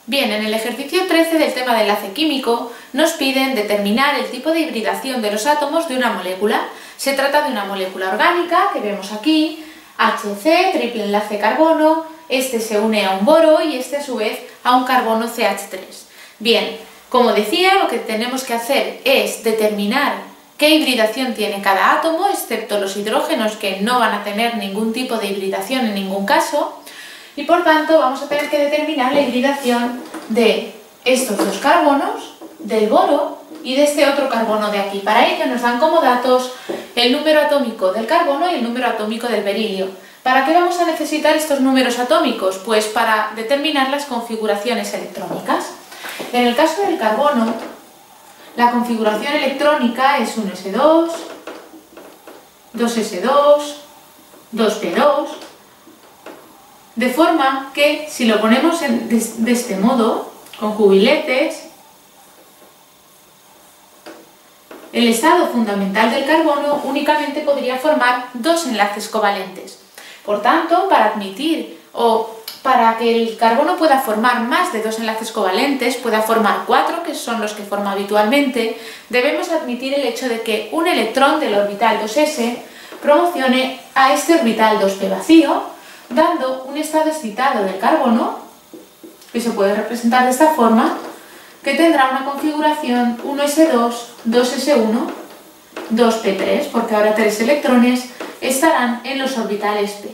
Bien, en el ejercicio 13 del tema de enlace químico nos piden determinar el tipo de hibridación de los átomos de una molécula. Se trata de una molécula orgánica que vemos aquí, HC, triple enlace carbono, este se une a un boro y este a su vez a un carbono CH3. Bien, como decía, lo que tenemos que hacer es determinar qué hibridación tiene cada átomo, excepto los hidrógenos que no van a tener ningún tipo de hibridación en ningún caso. Y por tanto vamos a tener que determinar la hibridación de estos dos carbonos, del boro y de este otro carbono de aquí. Para ello nos dan como datos el número atómico del carbono y el número atómico del berilio. ¿Para qué vamos a necesitar estos números atómicos? Pues para determinar las configuraciones electrónicas. En el caso del carbono, la configuración electrónica es 1s2, 2s2, 2p2, de forma que si lo ponemos de este modo, con cubiletes, el estado fundamental del carbono únicamente podría formar dos enlaces covalentes. Por tanto, para admitir o para que el carbono pueda formar más de dos enlaces covalentes, pueda formar 4, que son los que forma habitualmente, debemos admitir el hecho de que un electrón del orbital 2s promocione a este orbital 2p vacío, dando un estado excitado del carbono, que se puede representar de esta forma, que tendrá una configuración 1s2, 2s1, 2p3, porque ahora 3 electrones estarán en los orbitales p.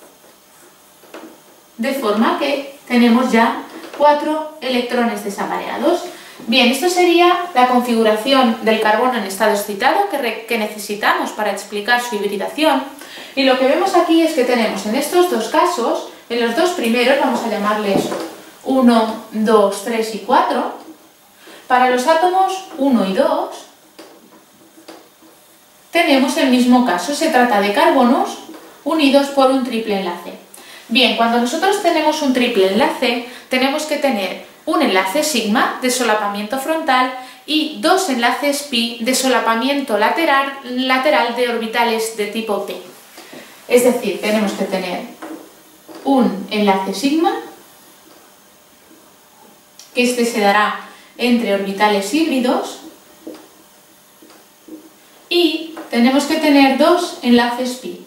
De forma que tenemos ya 4 electrones desapareados. Bien, esto sería la configuración del carbono en estado excitado que necesitamos para explicar su hibridación. Y lo que vemos aquí es que tenemos en estos dos casos, en los dos primeros, vamos a llamarles 1, 2, 3 y 4, para los átomos 1 y 2, tenemos el mismo caso, se trata de carbonos unidos por un triple enlace. Bien, cuando nosotros tenemos un triple enlace, tenemos que tener un enlace sigma de solapamiento frontal y dos enlaces pi de solapamiento lateral de orbitales de tipo p. Es decir, tenemos que tener un enlace sigma, que este se dará entre orbitales híbridos, y tenemos que tener dos enlaces pi,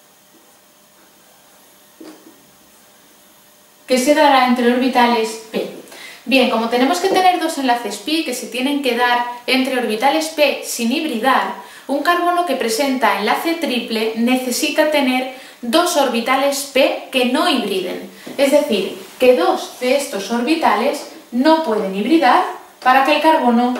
que se dará entre orbitales p. Bien, como tenemos que tener dos enlaces pi que se tienen que dar entre orbitales p sin hibridar, un carbono que presenta enlace triple necesita tener dos orbitales p que no hibriden. Es decir, que dos de estos orbitales no pueden hibridar para que el carbono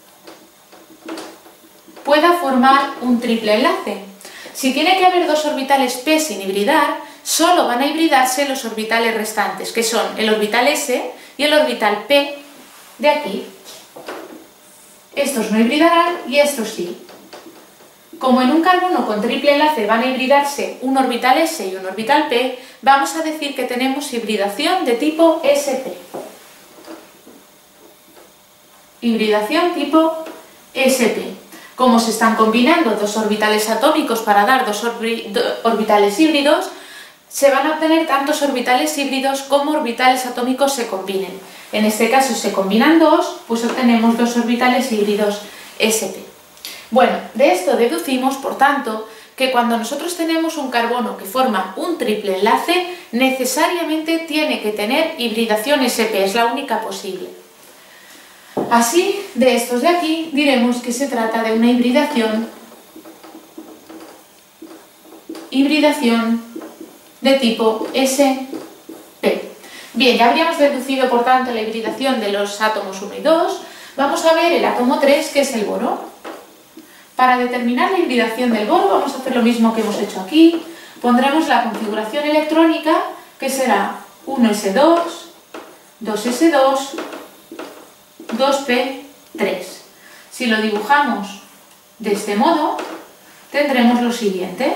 pueda formar un triple enlace. Si tiene que haber dos orbitales p sin hibridar, solo van a hibridarse los orbitales restantes, que son el orbital s y el orbital p de aquí. Estos no hibridarán y estos sí. Como en un carbono con triple enlace van a hibridarse un orbital s y un orbital p, vamos a decir que tenemos hibridación de tipo sp. Hibridación tipo sp. Como se están combinando dos orbitales atómicos para dar dos orbitales híbridos, se van a obtener tantos orbitales híbridos como orbitales atómicos se combinen. En este caso se combinan dos, pues obtenemos dos orbitales híbridos sp. Bueno, de esto deducimos, por tanto, que cuando nosotros tenemos un carbono que forma un triple enlace, necesariamente tiene que tener hibridación sp, es la única posible. Así, de estos de aquí, diremos que se trata de una hibridación de tipo sp. Bien, ya habríamos deducido, por tanto, la hibridación de los átomos 1 y 2. Vamos a ver el átomo 3, que es el boro. Para determinar la hibridación del boro vamos a hacer lo mismo que hemos hecho aquí. Pondremos la configuración electrónica, que será 1s2, 2s2, 2p3. Si lo dibujamos de este modo, tendremos lo siguiente.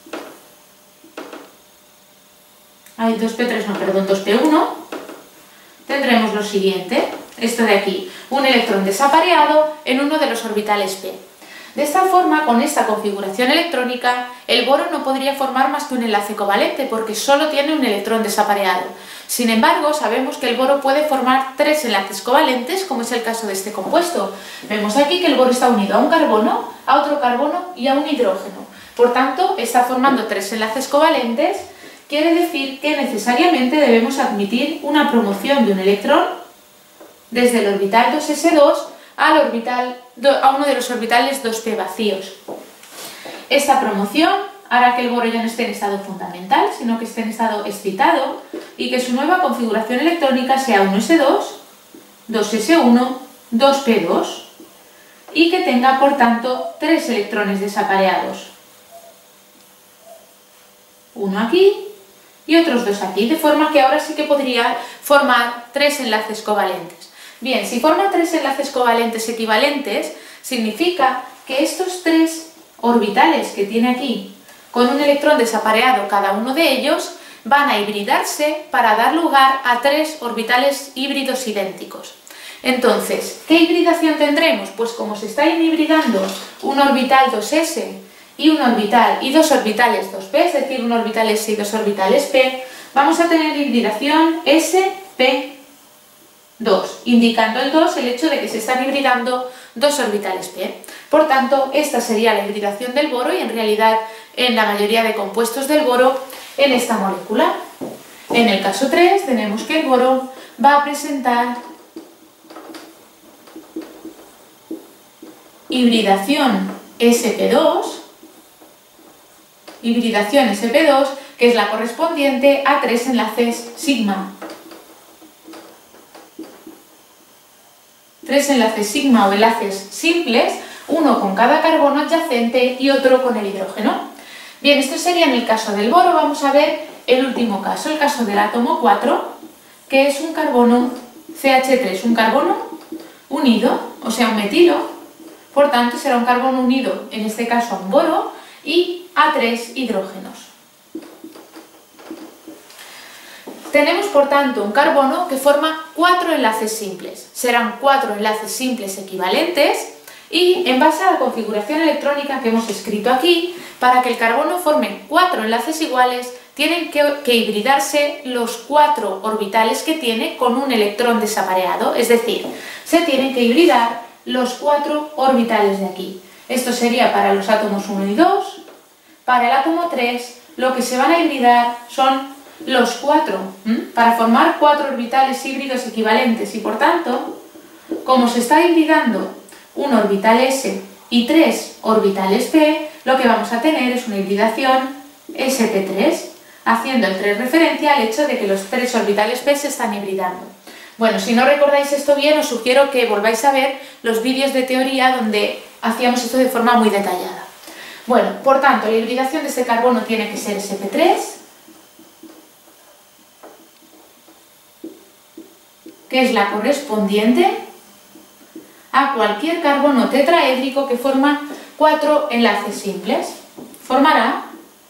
2p3 no, perdón, 2p1. Tendremos lo siguiente, esto de aquí, un electrón desapareado en uno de los orbitales p. De esta forma, con esta configuración electrónica, el boro no podría formar más que un enlace covalente porque solo tiene un electrón desapareado. Sin embargo, sabemos que el boro puede formar 3 enlaces covalentes, como es el caso de este compuesto. Vemos aquí que el boro está unido a un carbono, a otro carbono y a un hidrógeno. Por tanto, está formando 3 enlaces covalentes. Quiere decir que necesariamente debemos admitir una promoción de un electrón desde el orbital 2s2 a uno de los orbitales 2p vacíos. Esta promoción hará que el boro ya no esté en estado fundamental, sino que esté en estado excitado y que su nueva configuración electrónica sea 1s2, 2s1, 2p2 y que tenga, por tanto, 3 electrones desapareados. Uno aquí y otros 2 aquí, de forma que ahora sí que podría formar 3 enlaces covalentes. Bien, si forma 3 enlaces covalentes equivalentes, significa que estos 3 orbitales que tiene aquí, con un electrón desapareado cada uno de ellos, van a hibridarse para dar lugar a 3 orbitales híbridos idénticos. Entonces, ¿qué hibridación tendremos? Pues como se está hibridando un orbital 2s y un orbital y 2 orbitales 2p, es decir, un orbital s y 2 orbitales p, vamos a tener hibridación sp2, indicando el 2 el hecho de que se están hibridando 2 orbitales p. Por tanto, esta sería la hibridación del boro y en realidad en la mayoría de compuestos del boro en esta molécula. En el caso 3 tenemos que el boro va a presentar hibridación sp2, que es la correspondiente a 3 enlaces sigma. 3 enlaces sigma o enlaces simples, uno con cada carbono adyacente y otro con el hidrógeno. Bien, esto sería en el caso del boro. Vamos a ver el último caso, el caso del átomo 4, que es un carbono CH3, un carbono unido, o sea, un metilo. Por tanto, será un carbono unido, en este caso a un boro, y a 3 hidrógenos. Tenemos, por tanto, un carbono que forma 4 enlaces simples. Serán 4 enlaces simples equivalentes y, en base a la configuración electrónica que hemos escrito aquí, para que el carbono forme 4 enlaces iguales, tienen que hibridarse los 4 orbitales que tiene con un electrón desapareado, es decir, se tienen que hibridar los 4 orbitales de aquí. Esto sería para los átomos 1 y 2. Para el átomo 3, lo que se van a hibridar son los 4, para formar 4 orbitales híbridos equivalentes y, por tanto, como se está hibridando un orbital s y 3 orbitales p, lo que vamos a tener es una hibridación sp3, haciendo el 3 referencia al hecho de que los 3 orbitales p se están hibridando. Bueno, si no recordáis esto bien, os sugiero que volváis a ver los vídeos de teoría donde hacíamos esto de forma muy detallada. Bueno, por tanto, la hibridación de este carbono tiene que ser sp3, que es la correspondiente a cualquier carbono tetraédrico que forma 4 enlaces simples. Formará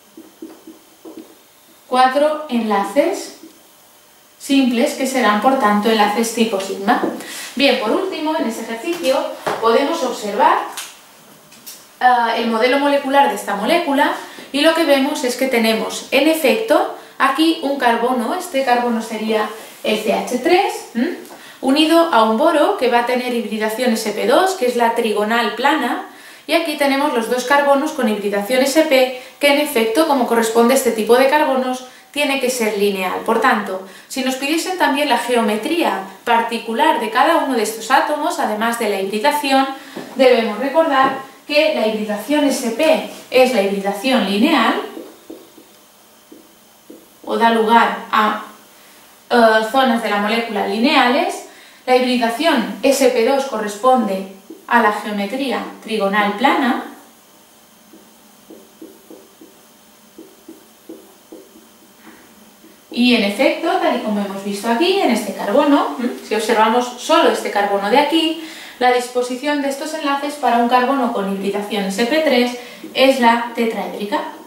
4 enlaces simples que serán, por tanto, enlaces tipo sigma. Bien, por último, en este ejercicio podemos observar el modelo molecular de esta molécula y lo que vemos es que tenemos, en efecto, aquí un carbono. Este carbono sería el CH3, unido a un boro que va a tener hibridación sp2, que es la trigonal plana, y aquí tenemos los 2 carbonos con hibridación sp, que en efecto, como corresponde a este tipo de carbonos, tiene que ser lineal. Por tanto, si nos pidiesen también la geometría particular de cada uno de estos átomos, además de la hibridación, debemos recordar que la hibridación sp es la hibridación lineal, o da lugar a zonas de la molécula lineales. La hibridación sp2 corresponde a la geometría trigonal plana, y en efecto, tal y como hemos visto aquí, en este carbono, si observamos solo este carbono de aquí, la disposición de estos enlaces para un carbono con hibridación sp3 es la tetraédrica.